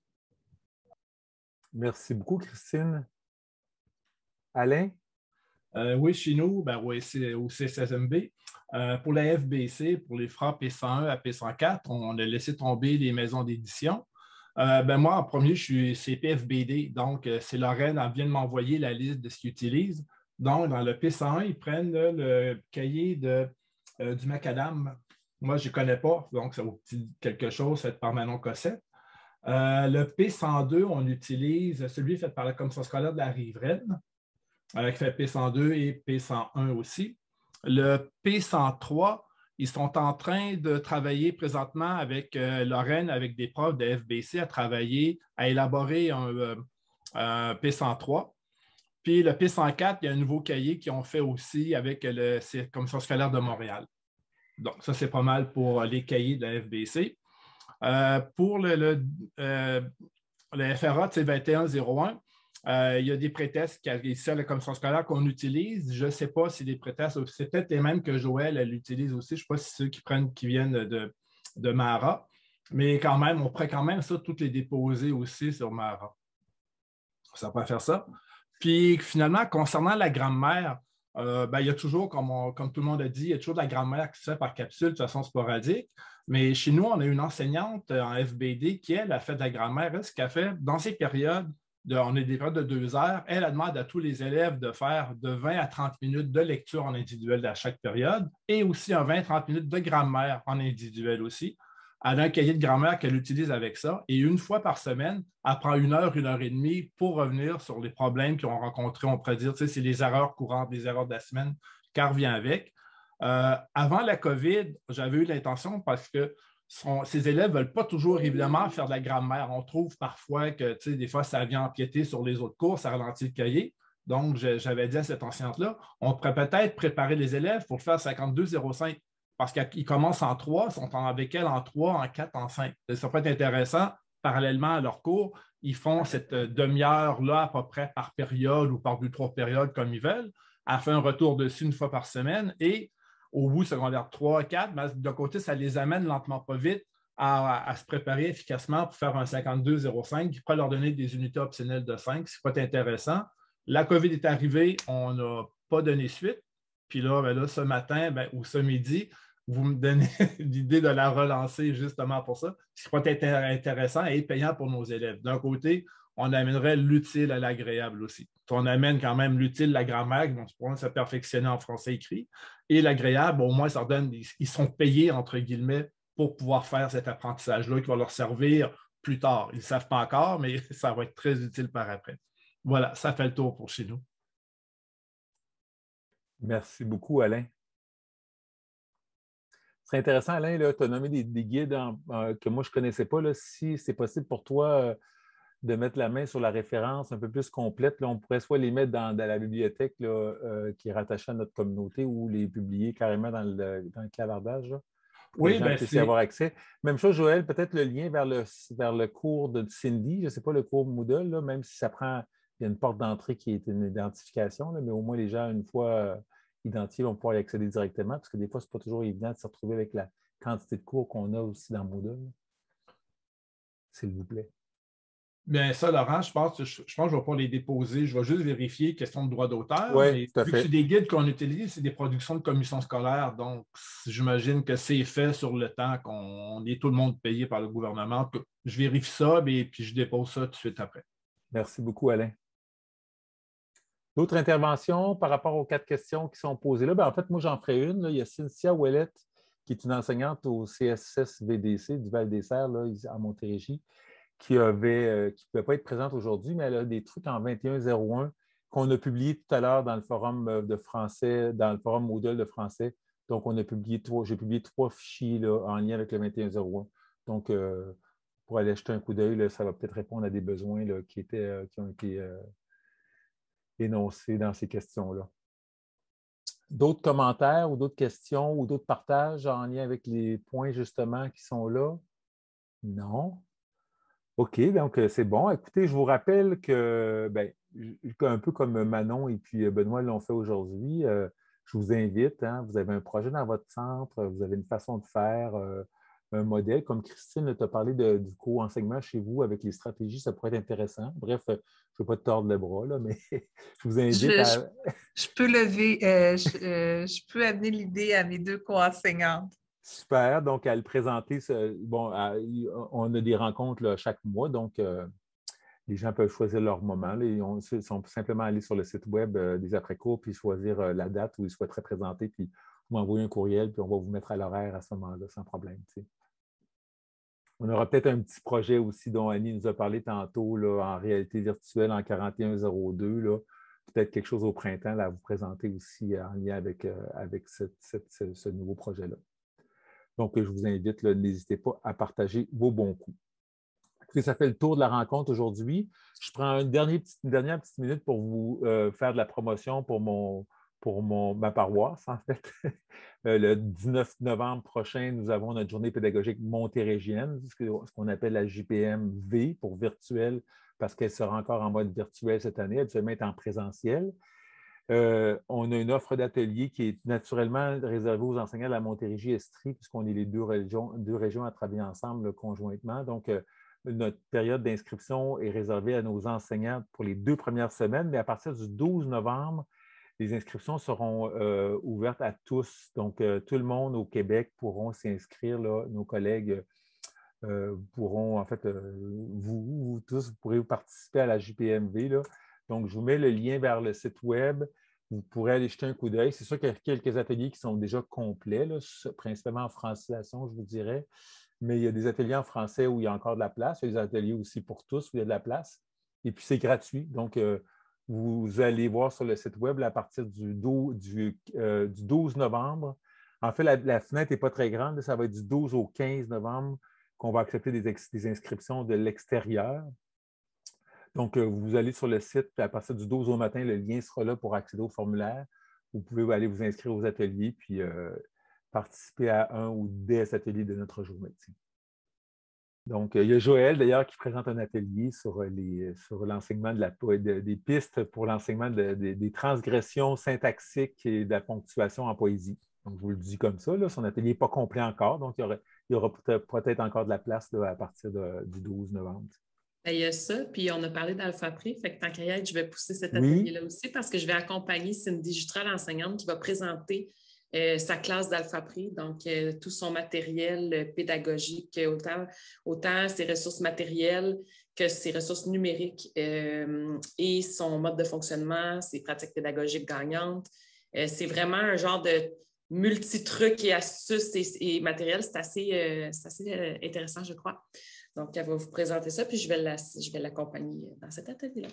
Merci beaucoup, Christine. Alain? Euh, oui, chez nous, ben, oui, c'est au C S S M B. Euh, pour la F B C, pour les francs P cent un à P cent quatre, on a laissé tomber les maisons d'édition. Euh, ben, moi, en premier, je suis C P F B D. Donc, c'est Lorraine, elle vient de m'envoyer la liste de ce qu'ils utilisent. Donc, dans le P cent un, ils prennent là, le cahier de, euh, du macadam. Moi, je ne connais pas, donc ça vaut quelque chose fait par Manon Cossette. Euh, le P cent deux, on utilise celui fait par la Commission scolaire de la Riveraine, euh, qui fait P cent deux et P cent un aussi. Le P cent trois, ils sont en train de travailler présentement avec euh, Lorraine, avec des profs de F B C, à travailler, à élaborer un, euh, un P cent trois. Puis le P cent quatre, il y a un nouveau cahier qu'ils ont fait aussi avec la Commission scolaire de Montréal. Donc, ça, c'est pas mal pour les cahiers de la F B C. Euh, pour le, le, euh, le F R A, c'est vingt et un zéro un. Euh, il y a des prétextes qui ici à la commission scolaire qu'on utilise. Je ne sais pas si les prétextes, c'est peut-être les mêmes que Joël, elle utilise aussi. Je ne sais pas si ceux qui prennent, qui viennent de, de Mara. Mais quand même, on pourrait quand même ça, toutes les déposer aussi sur Mara. Ça peut faire ça. Puis finalement, concernant la grammaire, euh, ben, il y a toujours, comme, on, comme tout le monde a dit, il y a toujours de la grammaire qui se fait par capsule de façon sporadique. Mais chez nous, on a une enseignante en F B D qui, elle, a fait de la grammaire. Elle, ce qu'elle fait, dans ces périodes, de, on a des périodes de deux heures, elle, elle demande à tous les élèves de faire de vingt à trente minutes de lecture en individuel à chaque période et aussi en vingt à trente minutes de grammaire en individuel aussi. Elle a un cahier de grammaire qu'elle utilise avec ça et une fois par semaine, elle prend une heure, une heure et demie pour revenir sur les problèmes qu'ils ont rencontrés. On pourrait dire, tu sais, c'est les erreurs courantes, les erreurs de la semaine qu'elle revient avec. Euh, avant la COVID, j'avais eu l'intention parce que son, ces élèves ne veulent pas toujours, évidemment, faire de la grammaire. On trouve parfois que, tu sais, des fois, ça vient empiéter sur les autres cours, ça ralentit le cahier. Donc, j'avais dit à cette enseignante-là, on pourrait peut-être préparer les élèves pour faire cinquante-deux zéro cinq parce qu'ils commencent en trois, ils sont avec elle en trois, en quatre, en cinq. Ça peut être intéressant. Parallèlement à leur cours, ils font cette demi-heure-là à peu près par période ou par deux, trois périodes comme ils veulent. Elle fait un retour dessus une fois par semaine et au bout secondaire trois, quatre, mais de côté, ça les amène lentement pas vite à, à se préparer efficacement pour faire un cinquante-deux zéro cinq qui pourrait leur donner des unités optionnelles de cinq, ce qui peut être intéressant. La COVID est arrivée, on n'a pas donné suite. Puis là, ben là ce matin ben, ou ce midi, vous me donnez l'idée de la relancer justement pour ça, ce qui peut être intéressant et payant pour nos élèves. D'un côté, on amènerait l'utile à l'agréable aussi. On amène quand même l'utile, la grammaire, qui vont pouvoir se perfectionner en français écrit, et l'agréable, au moins, ça donne, ils sont payés, entre guillemets, pour pouvoir faire cet apprentissage-là qui va leur servir plus tard. Ils ne savent pas encore, mais ça va être très utile par après. Voilà, ça fait le tour pour chez nous. Merci beaucoup, Alain. C'est intéressant, Alain, tu as nommé des, des guides en, euh, que moi, je ne connaissais pas. Là, si c'est possible pour toi euh, de mettre la main sur la référence un peu plus complète, là, on pourrait soit les mettre dans, dans la bibliothèque là, euh, qui est rattachée à notre communauté ou les publier carrément dans le, dans le clavardage. Là, pour oui, que les gens puissent y avoir accès. Même chose, Joël, peut-être le lien vers le, vers le cours de Cindy, je ne sais pas, le cours Moodle, là, même si ça prend, il y a une porte d'entrée qui est une identification, là, mais au moins les gens, une fois euh, identifiés, vont pouvoir y accéder directement, parce que des fois, ce n'est pas toujours évident de se retrouver avec la quantité de cours qu'on a aussi dans Moodle. S'il vous plaît. Bien, ça, Laurent, je pense, je, je pense que je ne vais pas les déposer. Je vais juste vérifier question de droit d'auteur. Oui, tout à vu fait. que c'est des guides qu'on utilise, c'est des productions de commission scolaire. Donc, j'imagine que c'est fait sur le temps qu'on est tout le monde payé par le gouvernement. Je vérifie ça et puis je dépose ça tout de suite après. Merci beaucoup, Alain. D'autres interventions par rapport aux quatre questions qui sont posées là? Bien, en fait, moi, j'en ferai une. Là. Il y a Cynthia Ouellette, qui est une enseignante au C S S V D C du Val-des-Serres, là, à Montérégie, qui ne euh, pouvait pas être présente aujourd'hui, mais elle a des trucs en vingt et un zéro un qu'on a publié tout à l'heure dans le forum de français, dans le forum Moodle de français. Donc, on a publié trois, j'ai publié trois fichiers là, en lien avec le vingt et un zéro un. Donc, euh, pour aller jeter un coup d'œil, ça va peut-être répondre à des besoins là, qui, étaient, euh, qui ont été euh, énoncés dans ces questions-là. D'autres commentaires ou d'autres questions ou d'autres partages en lien avec les points justement qui sont là? Non? OK, donc c'est bon. Écoutez, je vous rappelle que, bien, un peu comme Manon et puis Benoît l'ont fait aujourd'hui, euh, je vous invite, hein, vous avez un projet dans votre centre, vous avez une façon de faire, euh, un modèle, comme Christine t'a parlé de, du co-enseignement chez vous avec les stratégies, ça pourrait être intéressant. Bref, je ne veux pas te tordre le bras, là, mais je vous invite je, à... Je, je peux lever, euh, je, euh, je peux amener l'idée à mes deux co-enseignantes. Super. Donc, à le présenter, ce, bon, à, on a des rencontres là, chaque mois, donc euh, les gens peuvent choisir leur moment. Là, ils, ont, ils sont simplement aller sur le site web euh, des après-cours puis choisir euh, la date où ils souhaiteraient présenter, puis vous m'envoyez un courriel, puis on va vous mettre à l'horaire à ce moment-là, sans problème. Tu sais. On aura peut-être un petit projet aussi dont Annie nous a parlé tantôt, là, en réalité virtuelle en quarante et un zéro deux. Là. Peut-être quelque chose au printemps là, à vous présenter aussi en lien avec, euh, avec cette, cette, ce, ce nouveau projet-là. Donc, je vous invite, n'hésitez pas à partager vos bons coups. Puis, ça fait le tour de la rencontre aujourd'hui. Je prends une dernière petite, une dernière petite minute pour vous euh, faire de la promotion pour mon, pour mon, ma paroisse, en fait. Le dix-neuf novembre prochain, nous avons notre journée pédagogique montérégienne, ce qu'on appelle la J P M V pour virtuel, parce qu'elle sera encore en mode virtuel cette année. Elle se met en présentiel. Euh, on a une offre d'atelier qui est naturellement réservée aux enseignants de la Montérégie-Estrie, puisqu'on est les deux régions, deux régions à travailler ensemble là, conjointement. Donc, euh, notre période d'inscription est réservée à nos enseignants pour les deux premières semaines, mais à partir du douze novembre, les inscriptions seront euh, ouvertes à tous. Donc, euh, tout le monde au Québec pourront s'inscrire. Nos collègues euh, pourront, en fait, euh, vous, vous tous, vous pourrez participer à la J P M V. Là. Donc, je vous mets le lien vers le site Web. Vous pourrez aller jeter un coup d'œil. C'est sûr qu'il y a quelques ateliers qui sont déjà complets, là, principalement en francisation, je vous dirais. Mais il y a des ateliers en français où il y a encore de la place. Il y a des ateliers aussi pour tous où il y a de la place. Et puis, c'est gratuit. Donc, euh, vous allez voir sur le site Web là, à partir du douze, du, euh, du douze novembre. En fait, la, la fenêtre n'est pas très grande. Là, ça va être du douze au quinze novembre qu'on va accepter des, des inscriptions de l'extérieur. Donc, euh, vous allez sur le site, puis à partir du douze au matin, le lien sera là pour accéder au formulaire. Vous pouvez aller vous inscrire aux ateliers, puis euh, participer à un ou des ateliers de notre journée. Donc, il y a Joël, d'ailleurs, qui présente un atelier sur, les, sur l'enseignement de la, de, des pistes pour l'enseignement de, de, des transgressions syntaxiques et de la ponctuation en poésie. Donc, je vous le dis comme ça, là, son atelier n'est pas complet encore, donc il y aura, il y aura peut-être, peut-être encore de la place là, à partir de, du douze novembre. Bien, il y a ça, puis on a parlé d'Alphapré, fait que tant qu'à y être, je vais pousser cet oui. atelier-là aussi parce que je vais accompagner Cindy Jutras, l'enseignante, qui va présenter Euh, sa classe d'Alphapré, donc euh, tout son matériel euh, pédagogique, autant, autant ses ressources matérielles que ses ressources numériques euh, et son mode de fonctionnement, ses pratiques pédagogiques gagnantes. Euh, c'est vraiment un genre de multi-trucs et astuces et, et matériels. C'est assez, euh, c'est assez euh, intéressant, je crois. Donc, elle va vous présenter ça, puis je vais, la, je vais l'accompagner dans cet atelier-là.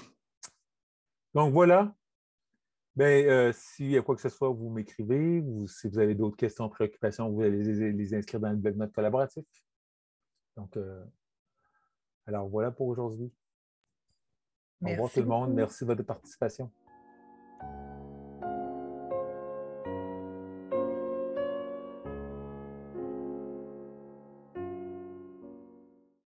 Donc, voilà. Bien, euh, s'il y a quoi que ce soit, vous m'écrivez. Vous, si vous avez d'autres questions, préoccupations, vous allez les, les inscrire dans le bloc-notes collaboratif. Donc, euh, alors voilà pour aujourd'hui. Au revoir tout le monde. Merci de votre participation.